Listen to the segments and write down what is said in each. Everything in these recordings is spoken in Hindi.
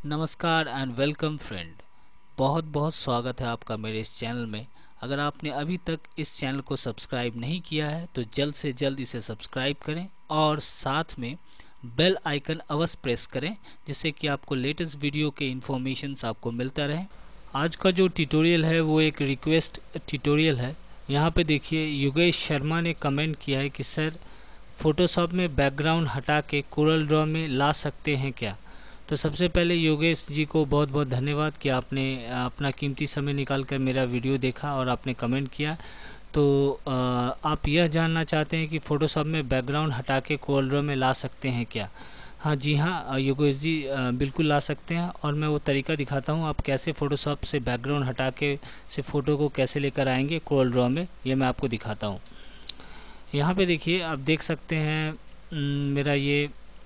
नमस्कार एंड वेलकम फ्रेंड। बहुत बहुत स्वागत है आपका मेरे इस चैनल में। अगर आपने अभी तक इस चैनल को सब्सक्राइब नहीं किया है तो जल्द से जल्द इसे सब्सक्राइब करें और साथ में बेल आइकन अवश्य प्रेस करें, जिससे कि आपको लेटेस्ट वीडियो के इन्फॉर्मेशंस आपको मिलता रहे। आज का जो ट्यूटोरियल है वो एक रिक्वेस्ट ट्यूटोरियल है। यहाँ पे देखिए योगेश शर्मा ने कमेंट किया है कि सर फ़ोटोशॉप में बैकग्राउंड हटा के कोरल ड्रॉ में ला सकते हैं क्या। तो सबसे पहले योगेश जी को बहुत बहुत धन्यवाद कि आपने अपना कीमती समय निकाल कर मेरा वीडियो देखा और आपने कमेंट किया। तो आप यह जानना चाहते हैं कि फ़ोटोशॉप में बैकग्राउंड हटा के कोरल ड्रॉ में ला सकते हैं क्या। हाँ जी हाँ योगेश जी, बिल्कुल ला सकते हैं और मैं वो तरीका दिखाता हूँ आप कैसे फ़ोटोशॉप से बैकग्राउंड हटा के से फ़ोटो को कैसे लेकर आएंगे कोरल ड्रॉ में, ये मैं आपको दिखाता हूँ। यहाँ पे देखिए आप देख सकते हैं मेरा ये,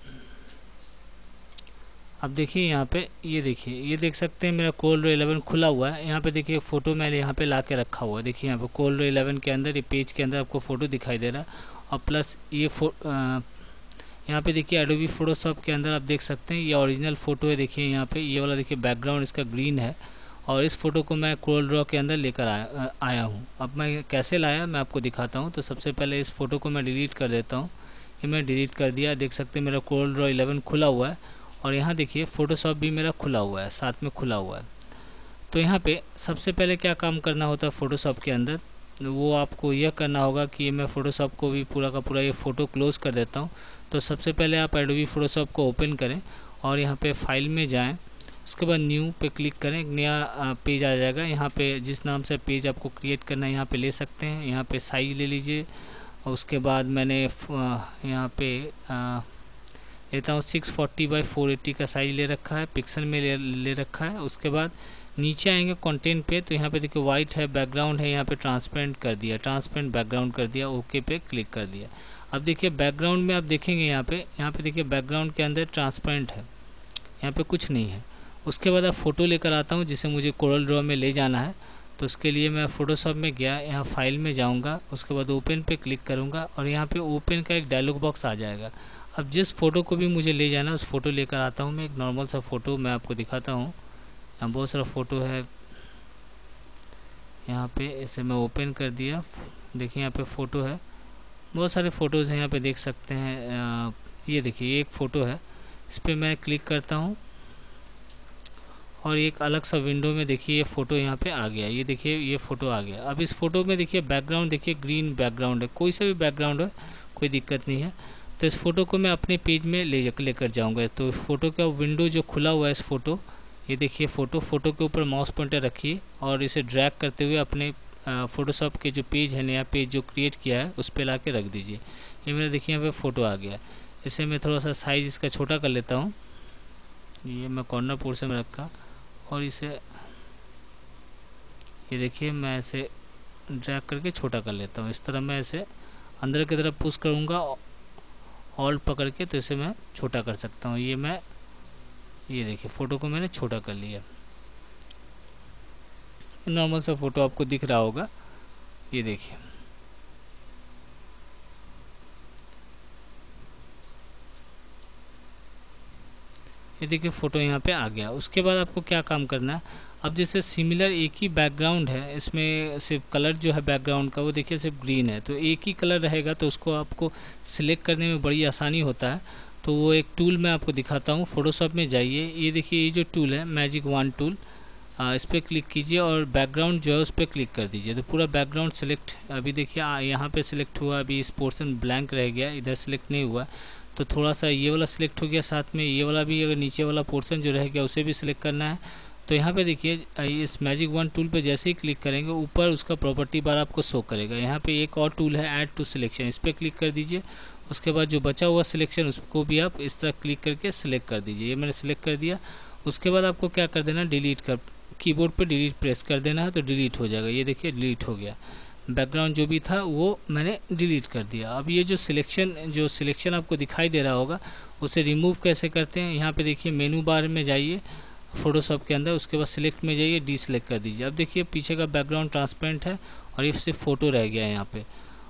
अब देखिए यहाँ पे ये देखिए, ये देख सकते हैं मेरा कोरल ड्रॉ 11 खुला हुआ है। यहाँ पे देखिए फ़ोटो मैंने यहाँ पे ला के रखा हुआ है। देखिए यहाँ पे कोरल ड्रॉ 11 के अंदर ये पेज के अंदर आपको फ़ोटो दिखाई दे रहा है और प्लस ये यहाँ पे देखिए एडोबी फोटोशॉप के अंदर आप देख सकते हैं ये ओरिजिनल फ़ोटो है। देखिए यहाँ पे ये वाला देखिए बैकग्राउंड इसका ग्रीन है और इस फ़ोटो को मैं कोरल ड्रॉ के अंदर लेकर आया हूँ। अब मैं कैसे लाया मैं आपको दिखाता हूँ। तो सबसे पहले इस फ़ोटो को मैं डिलीट कर देता हूँ। ये मैं डिलीट कर दिया। देख सकते हैं मेरा कोरल ड्रॉ 11 खुला हुआ है और यहाँ देखिए फ़ोटोशॉप भी मेरा खुला हुआ है, साथ में खुला हुआ है। तो यहाँ पे सबसे पहले क्या काम करना होता है फ़ोटोशॉप के अंदर, वो आपको यह करना होगा कि मैं फ़ोटोशॉप को भी पूरा का पूरा ये फ़ोटो क्लोज़ कर देता हूँ। तो सबसे पहले आप एडोबी फोटोशॉप को ओपन करें और यहाँ पे फाइल में जाएं। उसके बाद न्यू पे क्लिक करें, एक नया पेज आ जाएगा। यहाँ पे जिस नाम से पेज आपको क्रिएट करना है यहाँ पे ले सकते हैं। यहाँ पे साइज ले लीजिए और उसके बाद मैंने यहाँ पे लेता हूँ 640x480 का साइज ले रखा है, पिक्सल में ले रखा है। उसके बाद नीचे आएंगे कंटेंट पे, तो यहाँ पे देखिए वाइट है बैकग्राउंड है, यहाँ पे ट्रांसपेरेंट कर दिया, ट्रांसपेरेंट बैकग्राउंड कर दिया, ओके पे क्लिक कर दिया। अब देखिए बैकग्राउंड में आप देखेंगे यहाँ पे देखिए बैकग्राउंड के अंदर ट्रांसपेरेंट है, यहाँ पे कुछ नहीं है। उसके बाद अब फ़ोटो लेकर आता हूँ जिसे मुझे कोरल ड्रॉ में ले जाना है। तो उसके लिए मैं फ़ोटोशॉप में गया, यहाँ फाइल में जाऊँगा, उसके बाद ओपन पे क्लिक करूँगा और यहाँ पे ओपन का एक डायलॉग बॉक्स आ जाएगा। अब जिस फ़ोटो को भी मुझे ले जाना है उस फ़ोटो लेकर आता हूँ मैं। एक नॉर्मल सा फ़ोटो मैं आपको दिखाता हूँ। यहाँ बहुत सारा फ़ोटो है, यहाँ पे इसे मैं ओपन कर दिया। देखिए यहाँ पे फ़ोटो है, बहुत सारे फ़ोटोज़ हैं यहाँ पे देख सकते हैं। ये देखिए एक फ़ोटो है, इस पर मैं क्लिक करता हूँ और एक अलग सा विंडो में देखिए ये फ़ोटो यहाँ पे आ गया। ये देखिए ये फ़ोटो आ गया। अब इस फ़ोटो में देखिए बैकग्राउंड देखिए ग्रीन बैकग्राउंड है, कोई सा भी बैकग्राउंड है कोई दिक्कत नहीं है। तो इस फ़ोटो को मैं अपने पेज में लेकर जाऊँगा। तो फ़ोटो का विंडो जो खुला हुआ है इस फ़ोटो, ये देखिए फ़ोटो के ऊपर माउस पॉइंटर रखिए और इसे ड्रैग करते हुए अपने फ़ोटोशॉप के जो पेज है, नया पेज जो क्रिएट किया है उस पर ला के रख दीजिए। ये मेरा देखिए यहाँ पे फ़ोटो आ गया। इसे मैं थोड़ा सा साइज़ इसका छोटा कर लेता हूँ। ये मैं कॉर्नर पोर्शन में रखा और इसे ये देखिए मैं इसे ड्रैग करके छोटा कर लेता हूँ। इस तरह मैं इसे अंदर की तरफ पुश करूँगा ऑल्ट पकड़ के, तो इसे मैं छोटा कर सकता हूँ। ये देखिए फ़ोटो को मैंने छोटा कर लिया। नॉर्मल सा फ़ोटो आपको दिख रहा होगा, ये देखिए। ये देखिए फ़ोटो यहाँ पे आ गया। उसके बाद आपको क्या काम करना है, अब जैसे सिमिलर एक ही बैकग्राउंड है, इसमें सिर्फ कलर जो है बैकग्राउंड का वो देखिए सिर्फ ग्रीन है, तो एक ही कलर रहेगा तो उसको आपको सिलेक्ट करने में बड़ी आसानी होता है। तो वो एक टूल मैं आपको दिखाता हूँ। फ़ोटोशॉप में जाइए, ये देखिए ये जो टूल है मैजिक वॉन्ड टूल, इस पर क्लिक कीजिए और बैकग्राउंड जो है उस पर क्लिक कर दीजिए। तो पूरा बैकग्राउंड सेलेक्ट अभी देखिए यहाँ पे सिलेक्ट हुआ, अभी इस पोर्शन ब्लैंक रह गया, इधर सेलेक्ट नहीं हुआ। तो थोड़ा सा ये वाला सिलेक्ट हो गया, साथ में ये वाला भी, अगर नीचे वाला पोर्शन जो रह गया उसे भी सिलेक्ट करना है। तो यहाँ पे देखिए इस मैजिक वॉन्ड टूल पे जैसे ही क्लिक करेंगे ऊपर उसका प्रॉपर्टी बार आपको शो करेगा। यहाँ पे एक और टूल है ऐड टू सिलेक्शन, इस पर क्लिक कर दीजिए। उसके बाद जो बचा हुआ सिलेक्शन उसको भी आप इस तरह क्लिक करके सिलेक्ट कर दीजिए। ये मैंने सिलेक्ट कर दिया। उसके बाद आपको क्या कर देना, डिलीट कर, कीबोर्ड पे डिलीट प्रेस कर देना है तो डिलीट हो जाएगा। ये देखिए डिलीट हो गया, बैकग्राउंड जो भी था वो मैंने डिलीट कर दिया। अब ये जो सिलेक्शन आपको दिखाई दे रहा होगा उसे रिमूव कैसे करते हैं, यहाँ पे देखिए मेनू बार में जाइए फ़ोटोशॉप के अंदर, उसके बाद सिलेक्ट में जाइए, डी सिलेक्ट कर दीजिए। अब देखिए पीछे का बैकग्राउंड ट्रांसपेरेंट है और ये सिर्फ फ़ोटो रह गया है यहाँ पे।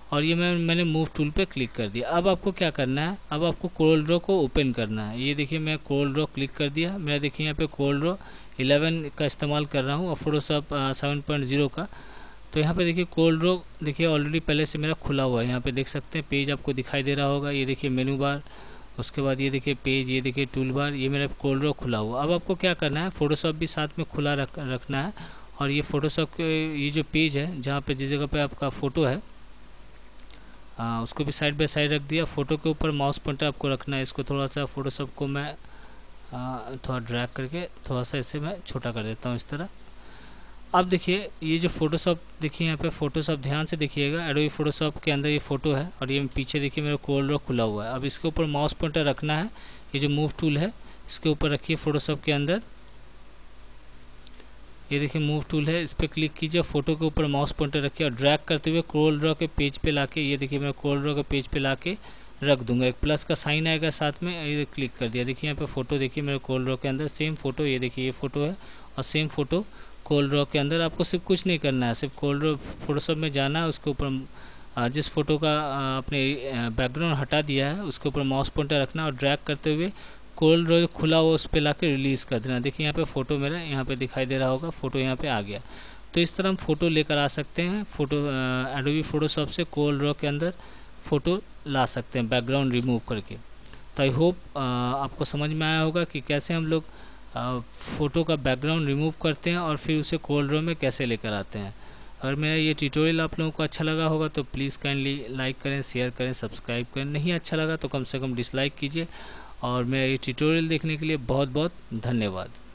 और ये मैंने मूव टूल पे क्लिक कर दिया। अब आपको क्या करना है, अब आपको कोरल ड्रॉ को ओपन करना है। ये देखिए मैं कोरल ड्रॉ क्लिक कर दिया, मेरा देखिए यहाँ पे कोरल ड्रॉ 11 का इस्तेमाल कर रहा हूँ और फोटोशॉप 7.0 का। तो यहाँ पे देखिए कोरल ड्रॉ देखिए ऑलरेडी पहले से मेरा खुला हुआ है। यहाँ पे देख सकते हैं पेज आपको दिखाई दे रहा होगा। ये देखिए मेनू बार, उसके बाद ये देखिए पेज, ये देखिए टूल बार, ये मेरा कोरल ड्रॉ खुला हुआ। अब आपको क्या करना है, फोटोशॉप भी साथ में खुला रखना है। और ये फोटोशॉप के ये जो पेज है जहाँ पे जिस जगह पे आपका फ़ोटो है उसको भी साइड बाय साइड रख दिया। फ़ोटो के ऊपर माउस पॉइंटर आपको रखना है। इसको थोड़ा सा फोटोशॉप को मैं थोड़ा ड्रैग करके थोड़ा सा इसे मैं छोटा कर देता हूँ इस तरह। अब देखिए ये जो फोटोशॉप देखिए यहाँ पे फोटोशॉप ध्यान से देखिएगा, एडोबी फोटोशॉप के अंदर ये फ़ोटो है और ये पीछे देखिए मेरा कोरल ड्रॉ खुला हुआ है। अब इसके ऊपर माउस पॉइंटर रखना है। ये जो मूव टूल है इसके ऊपर रखिए फोटोशॉप के अंदर। ये देखिए मूव टूल है, इस पर क्लिक कीजिए, फ़ोटो के ऊपर माउस पॉइंटर रखिए और ड्रैग करते हुए कोरल ड्रॉ के पेज पे लाके, ये देखिए मैं कोरल ड्रॉ के पेज पे लाके रख दूंगा। एक प्लस का साइन आएगा साथ में, ये क्लिक कर दिया। देखिए यहाँ पे फ़ोटो देखिए मेरे कोरल ड्रॉ के अंदर सेम फ़ोटो, ये देखिए ये फ़ोटो है और सेम फ़ोटो कोरल ड्रॉ के अंदर। आपको सिर्फ कुछ नहीं करना है, सिर्फ कोरल ड्रॉ फोटोशॉप में जाना है, उसके ऊपर जिस फ़ोटो का आपने बैकग्राउंड हटा दिया है उसके ऊपर माउस पॉइंटर रखना और ड्रैग करते हुए कोरल ड्रॉ जो खुला हुआ उस पर ला के रिलीज़ कर देना। देखिए यहाँ पे फ़ोटो मेरा यहाँ पे दिखाई दे रहा होगा, फ़ोटो यहाँ पे आ गया। तो इस तरह हम फ़ोटो लेकर आ सकते हैं। फ़ोटो एडोबी फोटोशॉप से कोरल ड्रॉ के अंदर फ़ोटो ला सकते हैं बैकग्राउंड रिमूव करके। तो आई होप आपको समझ में आया होगा कि कैसे हम लोग फ़ोटो का बैकग्राउंड रिमूव करते हैं और फिर उसे कोरल ड्रॉ में कैसे लेकर आते हैं। अगर मेरा ये ट्यूटोरियल आप लोगों को अच्छा लगा होगा तो प्लीज़ काइंडली लाइक करें, शेयर करें, सब्सक्राइब करें। नहीं अच्छा लगा तो कम से कम डिसलाइक कीजिए। और मेरा ये ट्यूटोरियल देखने के लिए बहुत बहुत धन्यवाद।